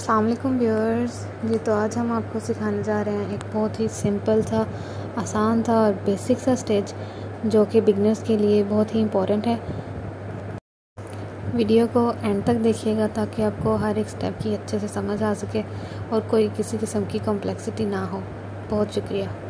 अस्सलाम वालेकुम व्यूअर्स जी। तो आज हम आपको सिखाने जा रहे हैं एक बहुत ही सिंपल सा, आसान था और बेसिक सा स्टेज जो कि बिगनर्स के लिए बहुत ही इम्पोर्टेंट है। वीडियो को एंड तक देखिएगा ताकि आपको हर एक स्टेप की अच्छे से समझ आ सके और कोई किसी किस्म की कॉम्प्लेक्सिटी ना हो। बहुत शुक्रिया।